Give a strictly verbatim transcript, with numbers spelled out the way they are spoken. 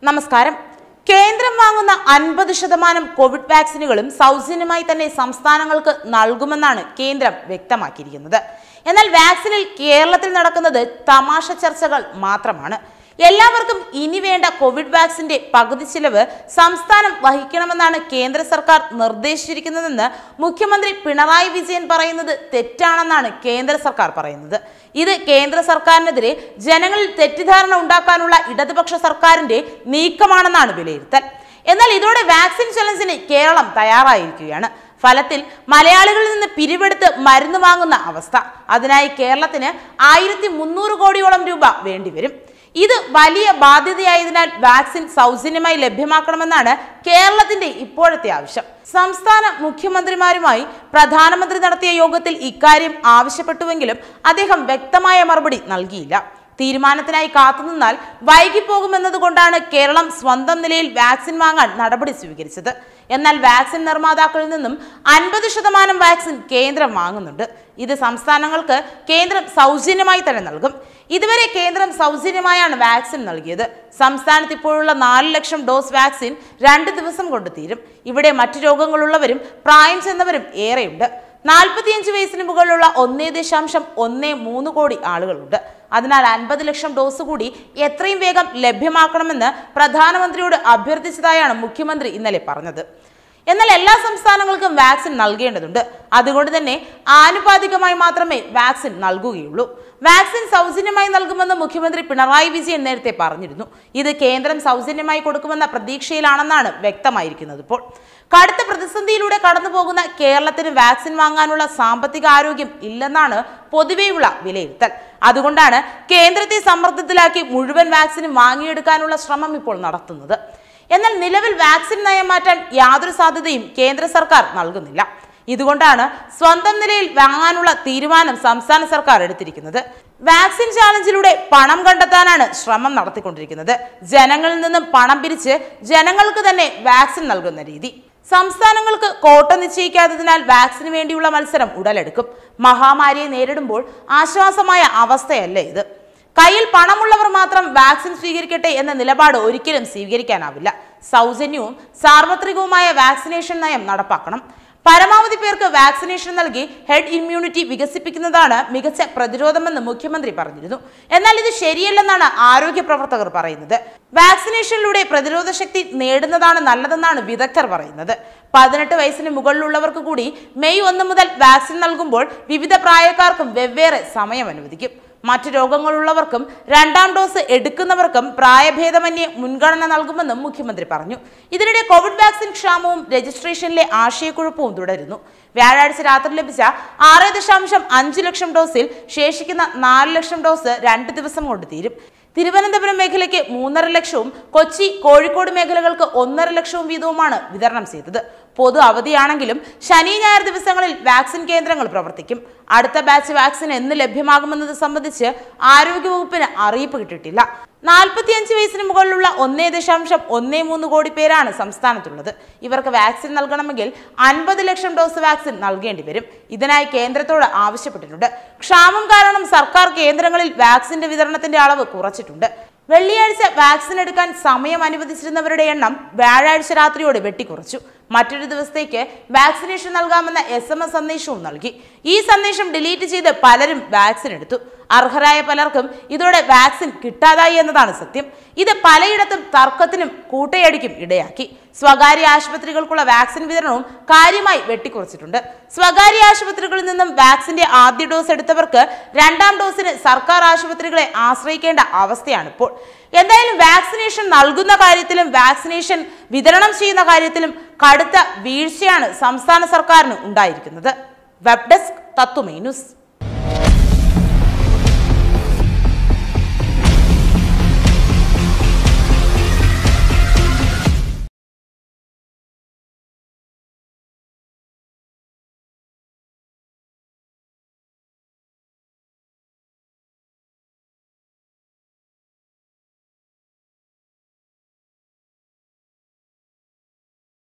നമസ്കാരം. കേന്ദ്രം വാങ്ങുന്ന അൻപത് ശതമാനം കോവിഡ് വാക്സിനുകളും സൗജന്യമായി തന്നെ സംസ്ഥാനങ്ങൾക്ക് നൽകുമെന്നാണ് കേന്ദ്രം വ്യക്തമാക്കിയിരിക്കുന്നത്. എന്നാൽ വാക്സിനിൽ കേരളത്തിൽ നടക്കുന്നത് തമാശ ചർച്ചകൾ മാത്രമാണ്. എല്ലാവർക്കും ഇനി വേണ്ട കോവിഡ് വാക്സിന്റെ പകുതി ചിലവ് സംസ്ഥാനം വഹിക്കണമെന്നാണ് കേന്ദ്ര സർക്കാർ നിർദ്ദേശിച്ചിരിക്കുന്നതെന്ന് മുഖ്യമന്ത്രി പിണറായി വിജയൻ പറയുന്നത് തെറ്റാണെന്നാണ് കേന്ദ്ര സർക്കാർ പറയുന്നത്. ഇത് കേന്ദ്ര സർക്കാരിനെതിരെ ജനങ്ങളിൽ തെറ്റിദ്ധാരണ ഉണ്ടാക്കാനുള്ള ഇടതുപക്ഷ സർക്കാരിന്റെ നീക്കമാണെന്നാണ് വിലയിരുത്തൽ. എന്നാൽ ഇതോടെ വാക്സിൻ ചലഞ്ചിന് കേരളം തയ്യാറായിരിക്കുകയാണ്. ഫലത്തിൽ മലയാളികളിൽ നിന്ന് പിരിവെടുത്ത് മരുന്ന് വാങ്ങുന്ന അവസ്ഥ. അതിനായി കേരളത്തിന് ആയിരത്തി മുന്നൂറ് കോടിയോളം രൂപ വേണ്ടിവരും. ഇത് വലിയ ബാധ്യതയായതിനാൽ വാക്സിൻ സൗജന്യമായി ലഭ്യമാക്കണമെന്നാണ് കേരളത്തിന്റെ ഇപ്പോഴത്തെ ആവശ്യം. സംസ്ഥാന മുഖ്യമന്ത്രിമാരുമായി പ്രധാനമന്ത്രി നടത്തിയ യോഗത്തിൽ ഇക്കാര്യം ആവശ്യപ്പെട്ടുവെങ്കിലും അദ്ദേഹം വ്യക്തമായ മറുപടി നൽകിയില്ല. തീരുമാനത്തിനായി കാത്തുനിന്നാൽ വൈകിപ്പോകുമെന്നതുകൊണ്ടാണ് കേരളം സ്വന്തം നിലയിൽ വാക്സിൻ വാങ്ങാൻ നടപടി സ്വീകരിച്ചത്. എന്നാൽ വാക്സിൻ നിർമ്മാതാക്കളിൽ നിന്നും അൻപത് ശതമാനം വാക്സിൻ കേന്ദ്രം വാങ്ങുന്നുണ്ട്. ഇത് സംസ്ഥാനങ്ങൾക്ക് കേന്ദ്രം സൗജന്യമായി തന്നെ നൽകും. ഇതുവരെ കേന്ദ്രം സൗജന്യമായാണ് വാക്സിൻ നൽകിയത്. സംസ്ഥാനത്ത് ഇപ്പോഴുള്ള നാല് ലക്ഷം ഡോസ് വാക്സിൻ രണ്ട് ദിവസം കൊണ്ട് തീരും. ഇവിടെ മറ്റു രോഗങ്ങളുള്ളവരും പ്രായം ചെന്നവരും ഏറെയുണ്ട്. നാൽപ്പത്തിയഞ്ച് വയസ്സിന് മുകളിലുള്ള ഒന്നേ ദശാംശം ഒന്നേ മൂന്ന് കോടി ആളുകളുണ്ട്. അതിനാൽ അൻപത് ലക്ഷം ഡോസ് കൂടി എത്രയും വേഗം ലഭ്യമാക്കണമെന്ന് പ്രധാനമന്ത്രിയോട് അഭ്യർത്ഥിച്ചതായാണ് മുഖ്യമന്ത്രി ഇന്നലെ പറഞ്ഞത്. എന്നാൽ എല്ലാ സംസ്ഥാനങ്ങൾക്കും വാക്സിൻ നൽകേണ്ടതുണ്ട്. അതുകൊണ്ട് തന്നെ ആനുപാതികമായി മാത്രമേ വാക്സിൻ നൽകുകയുള്ളൂ. വാക്സിൻ സൗജന്യമായി നൽകുമെന്ന് മുഖ്യമന്ത്രി പിണറായി വിജയൻ നേരത്തെ പറഞ്ഞിരുന്നു. ഇത് കേന്ദ്രം സൗജന്യമായി കൊടുക്കുമെന്ന പ്രതീക്ഷയിലാണെന്നാണ് വ്യക്തമായിരിക്കുന്നത്. ഇപ്പോൾ കടുത്ത പ്രതിസന്ധിയിലൂടെ കടന്നുപോകുന്ന കേരളത്തിന് വാക്സിൻ വാങ്ങാനുള്ള സാമ്പത്തിക ആരോഗ്യം ഇല്ലെന്നാണ് പൊതുവെയുള്ള വിലയിരുത്തൽ. അതുകൊണ്ടാണ് കേന്ദ്രത്തെ സമ്മർദ്ദത്തിലാക്കി മുഴുവൻ വാക്സിനും വാങ്ങിയെടുക്കാനുള്ള ശ്രമം ഇപ്പോൾ നടത്തുന്നത്. എന്നാൽ നിലവിൽ വാക്സിൻ നയം മാറ്റാൻ യാതൊരു സാധ്യതയും കേന്ദ്ര സർക്കാർ നൽകുന്നില്ല. ഇതുകൊണ്ടാണ് സ്വന്തം നിലയിൽ വാങ്ങാനുള്ള തീരുമാനം സംസ്ഥാന സർക്കാർ എടുത്തിരിക്കുന്നത്. വാക്സിൻ ചാലഞ്ചിലൂടെ പണം കണ്ടെത്താനാണ് ശ്രമം നടത്തിക്കൊണ്ടിരിക്കുന്നത്. ജനങ്ങളിൽ നിന്നും പണം പിരിച്ച് ജനങ്ങൾക്ക് തന്നെ വാക്സിൻ നൽകുന്ന രീതി. സംസ്ഥാനങ്ങൾക്ക് കോട്ട നിശ്ചയിക്കാത്തതിനാൽ വാക്സിന് വേണ്ടിയുള്ള മത്സരം ഉടലെടുക്കും. മഹാമാരിയെ നേരിടുമ്പോൾ ആശ്വാസമായ അവസ്ഥയല്ല ഇത്. കയ്യിൽ പണമുള്ളവർ മാത്രം വാക്സിൻ സ്വീകരിക്കട്ടെ എന്ന നിലപാട് ഒരിക്കലും സ്വീകരിക്കാനാവില്ല. സൗജന്യവും സാർവത്രികവുമായ വാക്സിനേഷൻ നയം നടപ്പാക്കണം. പരമാവധി പേർക്ക് വാക്സിനേഷൻ നൽകി ഹെഡ് ഇമ്മ്യൂണിറ്റി വികസിപ്പിക്കുന്നതാണ് മികച്ച പ്രതിരോധമെന്ന് മുഖ്യമന്ത്രി പറഞ്ഞിരുന്നു. എന്നാൽ ഇത് ശരിയല്ലെന്നാണ് ആരോഗ്യ പ്രവർത്തകർ പറയുന്നത്. വാക്സിനേഷനിലൂടെ പ്രതിരോധ ശക്തി നേടുന്നതാണ് നല്ലതെന്നാണ് വിദഗ്ധർ പറയുന്നത്. പതിനെട്ട് വയസ്സിന് മുകളിലുള്ളവർക്ക് കൂടി മെയ് ഒന്ന് മുതൽ വാക്സിൻ നൽകുമ്പോൾ വിവിധ പ്രായക്കാർക്കും വെവ്വേറെ സമയം അനുവദിക്കും. മറ്റു രോഗങ്ങളുള്ളവർക്കും രണ്ടാം ഡോസ് എടുക്കുന്നവർക്കും പ്രായഭേദമന്യേ മുൻഗണന നൽകുമെന്നും മുഖ്യമന്ത്രി പറഞ്ഞു. ഇതിനിടെ കോവിഡ് വാക്സിൻ ക്ഷാമവും രജിസ്ട്രേഷനിലെ ആശയക്കുഴപ്പവും തുടരുന്നു. വ്യാഴാഴ്ച രാത്രി ലഭിച്ച ആറ് ദശാംശം അഞ്ച് ലക്ഷം ഡോസിൽ ശേഷിക്കുന്ന നാല് ലക്ഷം ഡോസ് രണ്ട് ദിവസം കൊണ്ട് തീരും. തിരുവനന്തപുരം മേഖലയ്ക്ക് മൂന്നര ലക്ഷവും കൊച്ചി, കോഴിക്കോട് മേഖലകൾക്ക് ഒന്നര ലക്ഷവും വീതവുമാണ് വിതരണം ചെയ്തത്. പൊതു അവധിയാണെങ്കിലും ശനി ഞായർ ദിവസങ്ങളിൽ വാക്സിൻ കേന്ദ്രങ്ങൾ പ്രവർത്തിക്കും. അടുത്ത ബാച്ച് വാക്സിൻ എന്ന് ലഭ്യമാകുമെന്നത് സംബന്ധിച്ച് ആരോഗ്യവകുപ്പിന് അറിയിപ്പ് കിട്ടിയിട്ടില്ല. നാൽപ്പത്തിയഞ്ച് വയസ്സിന് മുകളിലുള്ള ഒന്നേ ദശാംശം ഒന്നേ മൂന്ന് കോടി പേരാണ് സംസ്ഥാനത്തുള്ളത്. ഇവർക്ക് വാക്സിൻ നൽകണമെങ്കിൽ അൻപത് ലക്ഷം ഡോസ് വാക്സിൻ നൽകേണ്ടി വരും. ഇതിനായി കേന്ദ്രത്തോട് ആവശ്യപ്പെട്ടിട്ടുണ്ട്. ക്ഷാമം കാരണം സർക്കാർ കേന്ദ്രങ്ങളിൽ വാക്സിന്റെ വിതരണത്തിന്റെ അളവ് കുറച്ചിട്ടുണ്ട്. വെള്ളിയാഴ്ച വാക്സിൻ എടുക്കാൻ സമയം അനുവദിച്ചിരുന്നവരുടെ എണ്ണം വ്യാഴാഴ്ച രാത്രിയോടെ വെട്ടിക്കുറച്ചു. മറ്റൊരു ദിവസത്തേക്ക് വാക്സിനേഷൻ നൽകാമെന്ന എസ് എം എസ് സന്ദേശവും നൽകി. ഈ സന്ദേശം ഡിലീറ്റ് ചെയ്ത് പലരും വാക്സിൻ എടുത്തു. അർഹരായ പലർക്കും ഇതോടെ വാക്സിൻ കിട്ടാതായി എന്നതാണ് സത്യം. ഇത് പലയിടത്തും തർക്കത്തിനും കൂട്ടയടിക്കും ഇടയാക്കി. സ്വകാര്യ ആശുപത്രികൾക്കുള്ള വാക്സിൻ വിതരണവും കാര്യമായി വെട്ടിക്കുറച്ചിട്ടുണ്ട്. സ്വകാര്യ ആശുപത്രികളിൽ നിന്നും വാക്സിന്റെ ആദ്യ ഡോസ് എടുത്തവർക്ക് രണ്ടാം ഡോസിന് സർക്കാർ ആശുപത്രികളെ ആശ്രയിക്കേണ്ട അവസ്ഥയാണിപ്പോൾ. എന്തായാലും വാക്സിനേഷൻ നൽകുന്ന കാര്യത്തിലും വാക്സിനേഷൻ വിതരണം ചെയ്യുന്ന കാര്യത്തിലും കടുത്ത വീഴ്ചയാണ് സംസ്ഥാന സർക്കാരിന് ഉണ്ടായിരിക്കുന്നത്. Web desk Tatwamayi news.